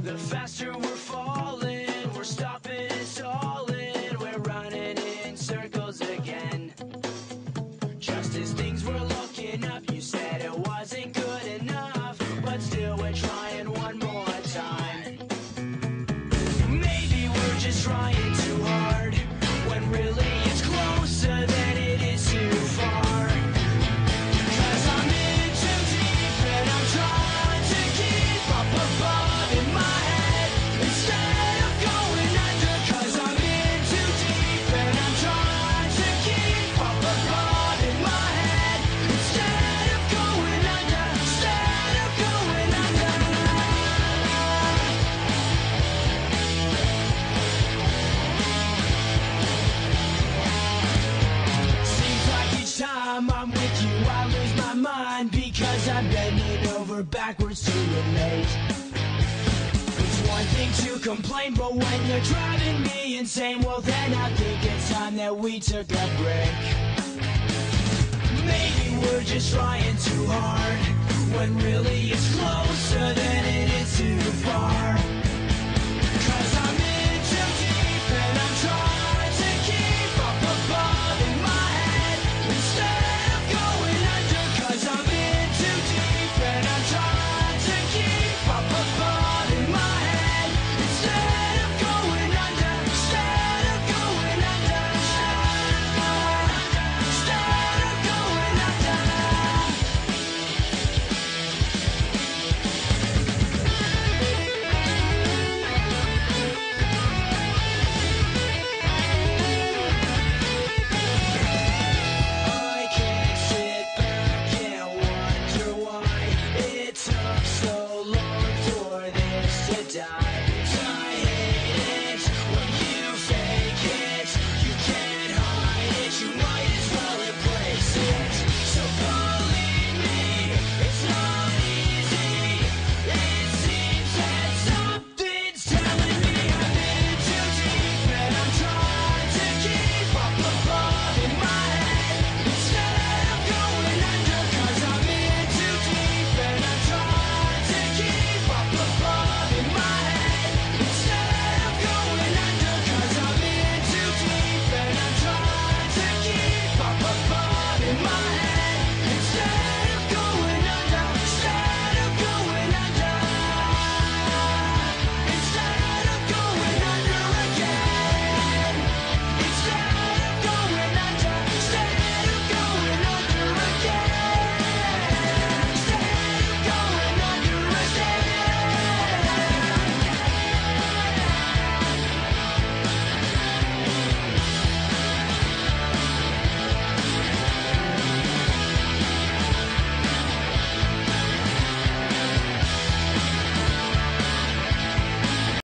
The faster we're falling, we're stopping and stalling, we're running in circles again. Just as things were looking up, you said it wasn't good enough, but still we're trying one more time. Maybe we're just trying too hard, when really it's closer than it is too far. 'Cause I'm in too deep and I'm trying to keep up above in my head instead of going under. 'Cause I'm in too deep and I'm trying to keep up above in my head instead of going under, instead of going under. Seems like each time I'm with you I lose my mind, because I'm bending over backwards to relate. It's one thing to complain, but when you're driving me insane, well then I think it's time that we took a break. Maybe we're just trying too hard, when really it's closer than it is too far.